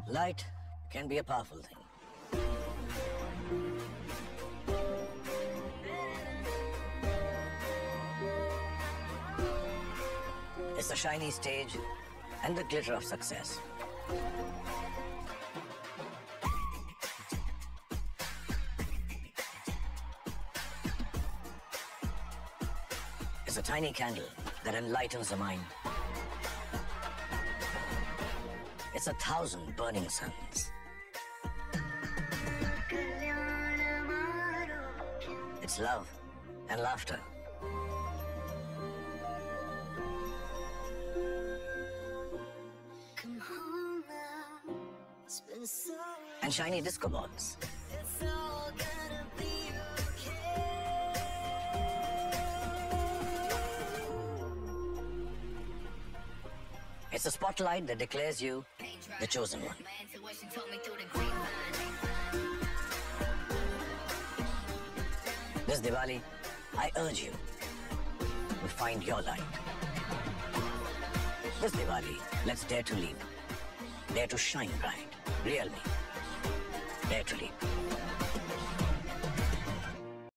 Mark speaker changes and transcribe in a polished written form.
Speaker 1: Light can be a powerful thing. It's the shiny stage and the glitter of success. It's a tiny candle that enlightens the mind. It's 1,000 burning suns. It's love and laughter. And shiny disco balls. It's a spotlight that declares you the chosen one. This Diwali, I urge you to find your light. This Diwali, let's dare to leap. Dare to shine bright. Realme. Dare to leap.